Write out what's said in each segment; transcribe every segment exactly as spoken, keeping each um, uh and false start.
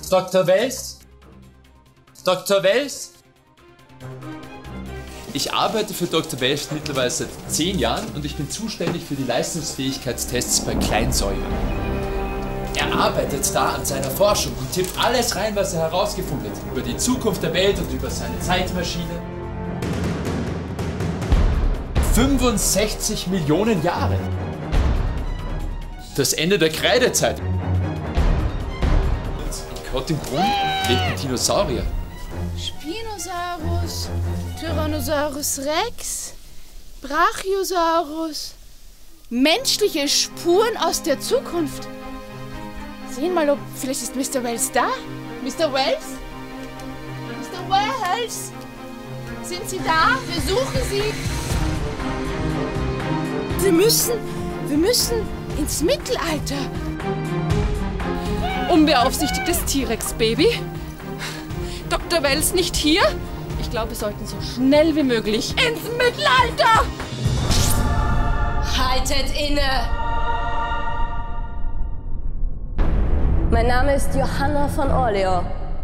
Doktor Wels? Doktor Wels? Ich arbeite für Doktor Wels mittlerweile seit zehn Jahren und ich bin zuständig für die Leistungsfähigkeitstests bei Kleinsäugern. Er arbeitet da an seiner Forschung und tippt alles rein, was er herausgefunden hat, über die Zukunft der Welt und über seine Zeitmaschine. fünfundsechzig Millionen Jahre. Das Ende der Kreidezeit. In Kottingbrunn lebten Dinosaurier. Spinosaurus, Tyrannosaurus Rex, Brachiosaurus. Menschliche Spuren aus der Zukunft. Sehen mal, ob vielleicht ist Mister Wels da? Mister Wels? Mister Wels? Sind Sie da? Wir suchen Sie. Wir müssen, wir müssen ins Mittelalter. Unbeaufsichtigtes T-Rex-Baby? Doktor Wels nicht hier? Ich glaube, wir sollten so schnell wie möglich ins Mittelalter! Haltet inne! Mein Name ist Johanna von Orleo.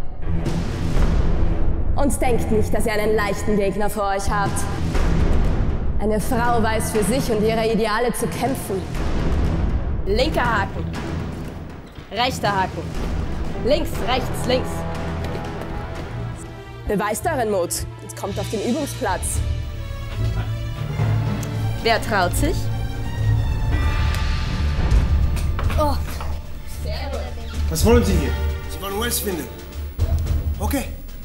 Und denkt nicht, dass ihr einen leichten Gegner vor euch habt. Eine Frau weiß für sich und ihre Ideale zu kämpfen. Linker Haken. Rechter Haken. Links, rechts, links. Beweist euren Mut. Jetzt kommt auf den Übungsplatz. Wer traut sich? Oh. Was wollen Sie hier? Sie wollen Wels finden. Okay.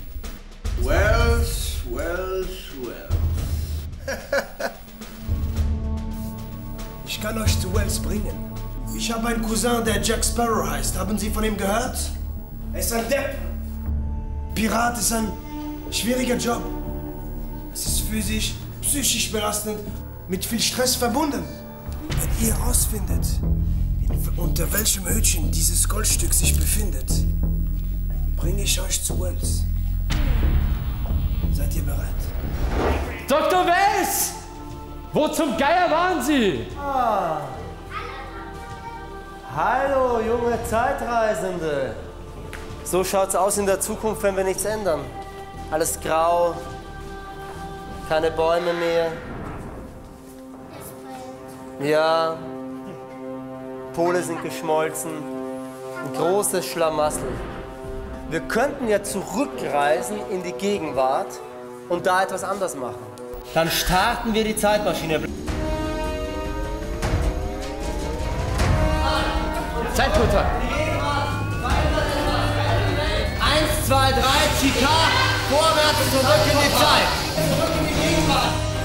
Wels, Wels, Wels. Ich kann euch zu Wels bringen. Ich habe einen Cousin, der Jack Sparrow heißt. Haben Sie von ihm gehört? Er ist ein Depp. Pirat ist ein schwieriger Job. Es ist physisch, psychisch belastend, mit viel Stress verbunden. Wenn ihr herausfindet, unter welchem Hütchen dieses Goldstück sich befindet, bringe ich euch zu Wels. Seid ihr bereit? Doktor Wels! Wo zum Geier waren Sie? Ah. Hallo, junge Zeitreisende. So schaut's aus in der Zukunft, wenn wir nichts ändern. Alles grau, keine Bäume mehr. Ja, Pole sind geschmolzen, ein großes Schlamassel. Wir könnten ja zurückreisen in die Gegenwart und da etwas anders machen. Dann starten wir die Zeitmaschine. Zeitrutter! Eins, zwei, drei, Chica, vorwärts, zurück in die Zeit. Zurück in die Gegenwart.